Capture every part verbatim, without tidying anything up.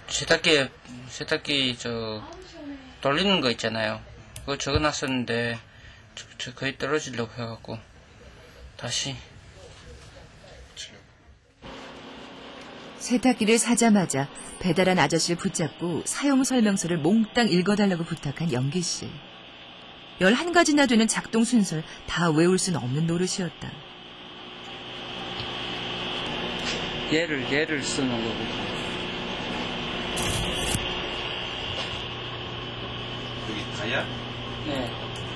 세탁기에, 세탁기, 저, 돌리는 거 있잖아요. 그거 적어놨었는데, 저, 저 거의 떨어지려고 해갖고, 다시. 세탁기를 사자마자 배달한 아저씨를 붙잡고 사용 설명서를 몽땅 읽어달라고 부탁한 영기 씨. 열한 가지나 되는 작동 순서를 다 외울 수는 없는 노릇이었다. 얘를, 얘를 쓰는 거고. 여기 다야? 네.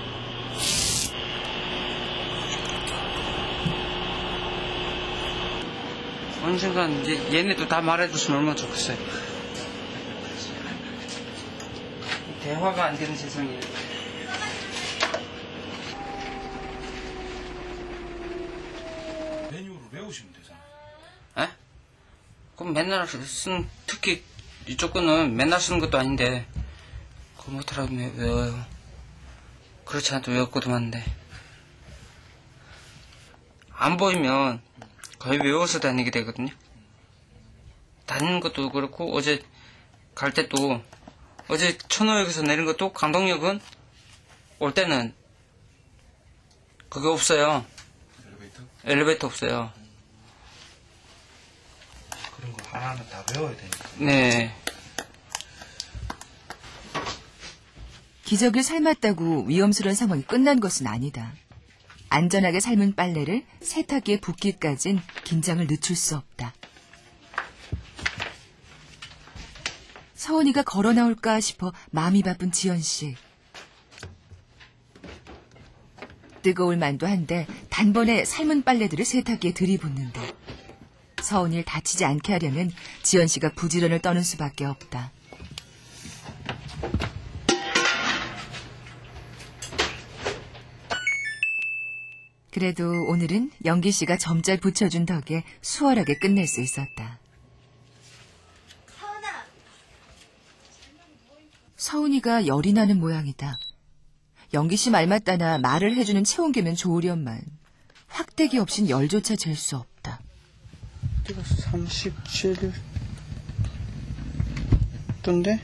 언젠간 이제 얘네도 다 말해줬으면 얼마나 좋겠어요. 대화가 안 되는 세상이에요. 메뉴를 외우시면 되잖아요. 에? 그럼 맨날 쓴, 특히 이쪽 거는 맨날 쓰는 것도 아닌데, 그거 못하라고 외워요. 그렇지 않아도 외울 것도 많은데. 안 보이면 거의 외워서 다니게 되거든요. 다니는 것도 그렇고, 어제 갈 때도, 어제 천호역에서 내린 것도 강동역은 올 때는 그게 없어요. 엘리베이터? 엘리베이터 없어요. 그런 거 하나하나 다 외워야 되니까. 네. 기저귀를 삶았다고 위험스러운 상황이 끝난 것은 아니다. 안전하게 삶은 빨래를 세탁기에 붓기까진 긴장을 늦출 수 없다. 서은이가 걸어 나올까 싶어 마음이 바쁜 지연 씨. 뜨거울 만도 한데 단번에 삶은 빨래들을 세탁기에 들이붓는다. 서은이를 다치지 않게 하려면 지연 씨가 부지런을 떠는 수밖에 없다. 그래도 오늘은 영기 씨가 점잘 붙여준 덕에 수월하게 끝낼 수 있었다. 서은아! 서은이가 열이 나는 모양이다. 영기 씨 말 맞다나 말을 해주는 체온계면 좋으련만 확대기 없인 열조차 잴 수 없다. 내가 삼십칠 도인데?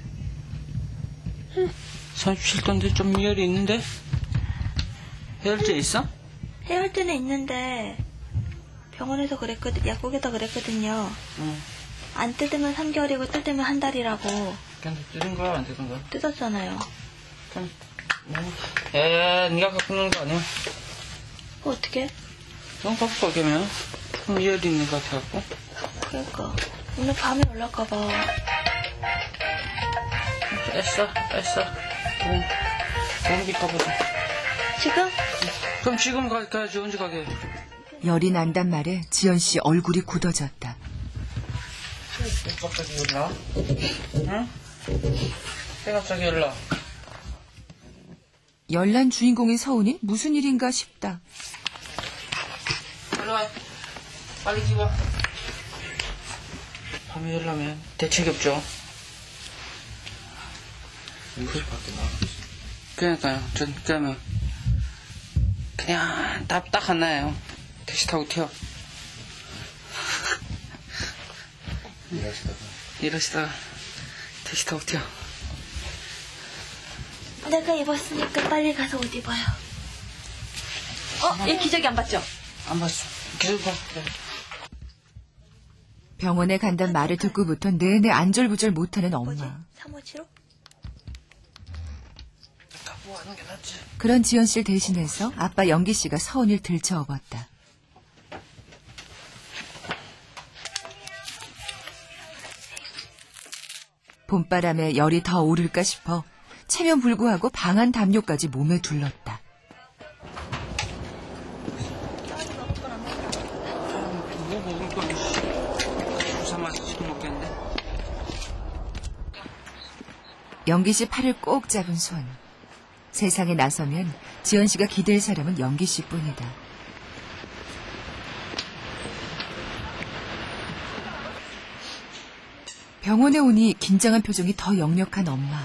삼십칠 도인데 좀 열이 있는데? 해열제 있어? 해열제는 있는데 병원에서 그랬거든, 약국에서 그랬거든요. 응. 안 뜯으면 삼 개월이고 뜯으면 한 달이라고. 그냥 뜯은 거야, 안 뜯은 거야? 뜯었잖아요. 그냥, 에, 니가 갖고 노는 거 아니야? 그거 어떻게? 넌 갖고 가게면 좀 열이 있는 것 같아갖고. 그러니까 오늘 밤에 올라올까봐. 뺐어, 뺐어. 그럼, 공기 가보자. 지금? 그럼 지금 가, 가야지, 언제 가게? 열이 난단 말에 지연 씨 얼굴이 굳어졌다. 왜 갑자기 열나? 응? 왜 갑자기 열나? 열난 주인공인 서은이 무슨 일인가 싶다. 일로 와. 빨리 집어. 밤에 열나면 대책이 없죠. 일찍 밖에 나가겠어. 그러니까요. 전 그러면 그냥 답 딱 하나예요. 택시 타고 튀어. 일하시다가. 이러시다가 택시 타고 튀어. 내가 입었으니까 빨리 가서 옷 입어요. 어? 얘 기저귀 안 봤죠? 안 봤어. 계속 봐. 그래. 병원에 간단 말을 듣고부터 내내 안절부절 못하는 엄마. 삼오칠오? 갖고 가는 게 낫지. 그런 지연 씨를 대신해서 아빠 영기 씨가 서은이를 들쳐업었다. 봄바람에 열이 더 오를까 싶어 체면 불구하고 방한 담요까지 몸에 둘렀다. 뭐 먹을 거니? 주사 맞을지도 모르겠는데. 영기 씨 팔을 꼭 잡은 손. 세상에 나서면 지연 씨가 기댈 사람은 영기 씨뿐이다. 병원에 오니 긴장한 표정이 더 역력한 엄마.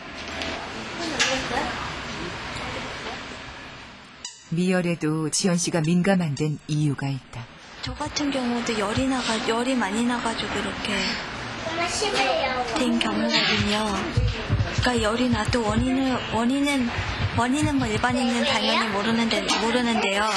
미열에도 지연 씨가 민감한 데는 이유가 있다. 저 같은 경우도 열이 나가, 열이 많이 나가지고 이렇게 된 경우거든요. 그러니까 열이 나도 원인을 원인은 원인은 뭐 일반인은 당연히 모르는데 모르는데요.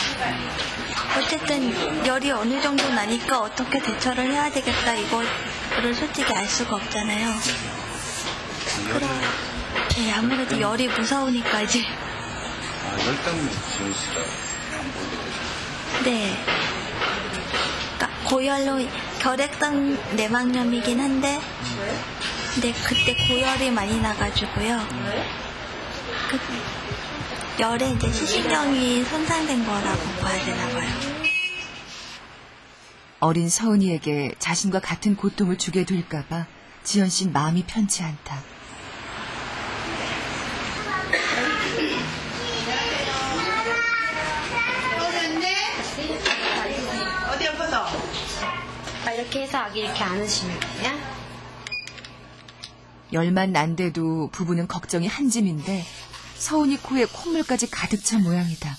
어쨌든 열이 어느 정도 나니까 어떻게 대처를 해야 되겠다 이거를 솔직히 알 수가 없잖아요. 그럼 네, 아무래도 열이 무서우니까 이제 아, 열 때문에 지은 씨가 안 보이게 되죠. 네. 그러니까 고열로 결핵성 내막염이긴 한데, 근데 그때 고열이 많이 나가지고요. 그 열에 이제 시신경이 손상된 거라고 봐야 되나 봐요. 어린 서은이에게 자신과 같은 고통을 주게 될까봐 지연 씨는 마음이 편치 않다. 어디 아파서? 아, 이렇게 해서 아기 이렇게 안으시면 돼요? 열만 난데도 부부는 걱정이 한짐인데 서은이 코에 콧물까지 가득 찬 모양이다.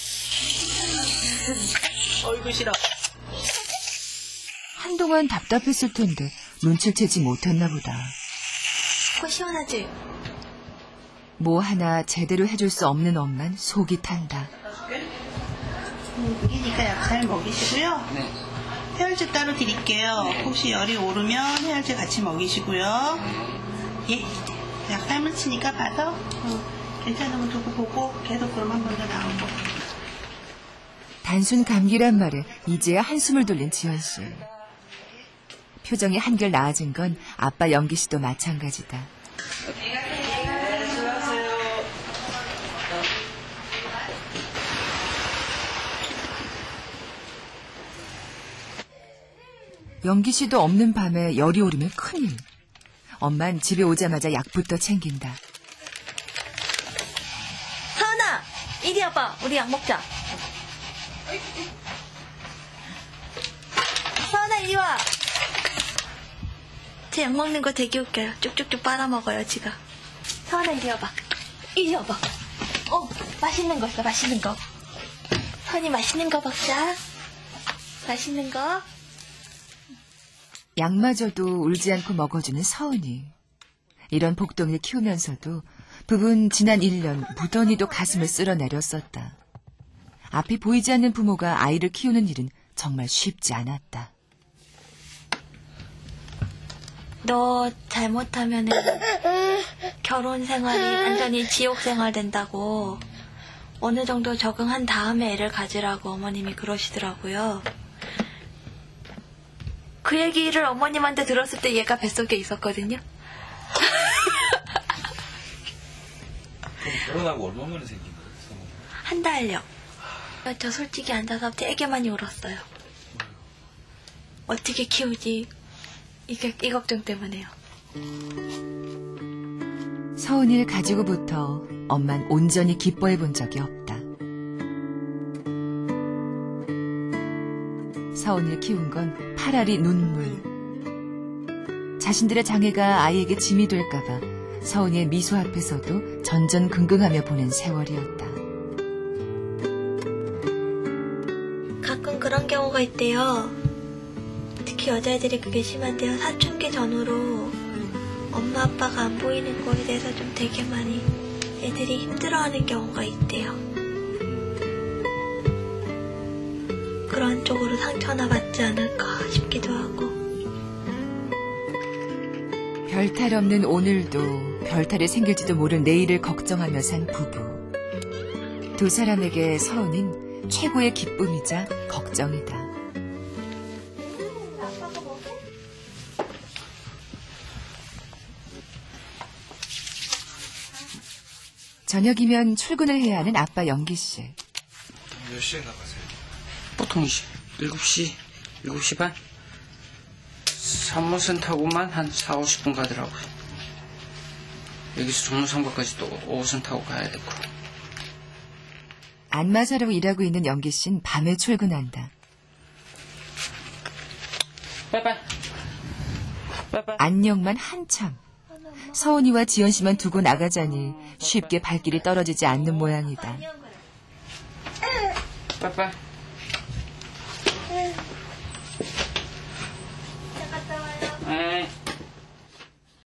어이구 싫어. 한동안 답답했을 텐데 눈치를 채지 못했나 보다. 코 시원하지? 뭐 하나 제대로 해줄 수 없는 엄만 속이 탄다. 이니까 약 잘 먹이시고요. 네. 해열제 따로 드릴게요. 혹시 열이 오르면 해열제 같이 먹이시고요. 예. 약 삶을 치니까 봐서 어, 괜찮으면 두고 보고 계속 그럼 한 번 더 나오고. 단순 감기란 말에 이제야 한숨을 돌린 지연 씨. 표정이 한결 나아진 건 아빠 영기 씨도 마찬가지다. 영기 씨도 없는 밤에 열이 오르면 큰일. 엄만 집에 오자마자 약부터 챙긴다. 서은아! 이리 와봐. 우리 약 먹자. 서은아 이리 와. 제 약 먹는 거 되게 웃겨요. 쭉쭉쭉 빨아먹어요 지가. 서은아 이리 와봐. 이리 와봐. 어 맛있는 거 있어. 맛있는 거. 서은이 맛있는 거 먹자. 맛있는 거. 약마저도 울지 않고 먹어주는 서은이. 이런 복동을 키우면서도 부부는 지난 일 년 무던히도 가슴을 쓸어내렸었다. 앞이 보이지 않는 부모가 아이를 키우는 일은 정말 쉽지 않았다. 너 잘못하면은 결혼 생활이 완전히 지옥 생활 된다고 어느 정도 적응한 다음에 애를 가지라고 어머님이 그러시더라고요. 그 얘기를 어머님한테 들었을 때 얘가 뱃속에 있었거든요. 그럼 결혼하고 얼마 만에 생긴 거예요? 한 달요. 저 솔직히 앉아서 되게 많이 울었어요. 어떻게 키우지? 이게 이 걱정 때문에요. 서은이를 가지고부터 엄만 온전히 기뻐해 본 적이 없다. 서은이를 키운 건 파라리 눈물. 자신들의 장애가 아이에게 짐이 될까봐 서은이의 미소 앞에서도 전전긍긍하며 보낸 세월이었다. 가끔 그런 경우가 있대요. 특히 여자애들이 그게 심한데요. 사춘기 전후로 엄마 아빠가 안 보이는 거에 대해서 좀 되게 많이 애들이 힘들어하는 경우가 있대요. 그런 쪽으로 상처나 받지 않을까 싶기도 하고. 별탈 없는 오늘도 별탈이 생길지도 모를 내일을 걱정하며 산 부부. 두 사람에게 서은인 최고의 기쁨이자 걱정이다. 저녁이면 출근을 해야 하는 아빠 영기 씨. 몇 시에 나가세요? 보통 일곱 시, 일곱 시 반? 삼 호선 타고만 한 사, 오십 분 가더라고요. 여기서 종로상가까지 또 오 호선 타고 가야 되고. 안마사로 일하고 있는 영기 씨는 밤에 출근한다. 빠이빠이. 빠이빠이. 안녕만 한참. 서은이와 지연 씨만 두고 나가자니 쉽게 발길이 떨어지지 않는 모양이다. 빠이빠이. 갔다 와요. 에이.